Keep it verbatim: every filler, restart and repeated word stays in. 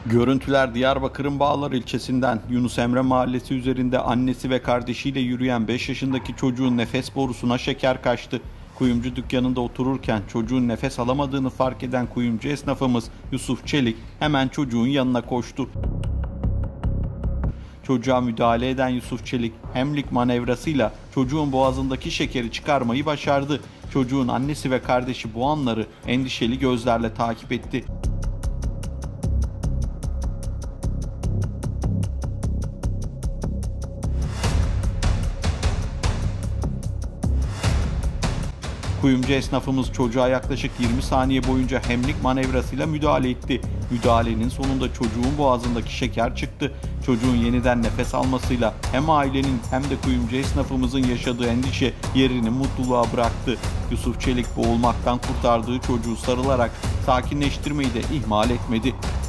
Görüntüler Diyarbakır'ın Bağlar ilçesinden Yunus Emre Mahallesi üzerinde annesi ve kardeşiyle yürüyen beş yaşındaki çocuğun nefes borusuna şeker kaçtı. Kuyumcu dükkanında otururken çocuğun nefes alamadığını fark eden kuyumcu esnafımız Yusuf Çelik hemen çocuğun yanına koştu. Çocuğa müdahale eden Yusuf Çelik hemlik manevrasıyla çocuğun boğazındaki şekeri çıkarmayı başardı. Çocuğun annesi ve kardeşi bu anları endişeli gözlerle takip etti. Kuyumcu esnafımız çocuğa yaklaşık yirmi saniye boyunca hemlik manevrasıyla müdahale etti. Müdahalenin sonunda çocuğun boğazındaki şeker çıktı. Çocuğun yeniden nefes almasıyla hem ailenin hem de kuyumcu esnafımızın yaşadığı endişe yerini mutluluğa bıraktı. Yusuf Çelik boğulmaktan kurtardığı çocuğu sarılarak sakinleştirmeyi de ihmal etmedi.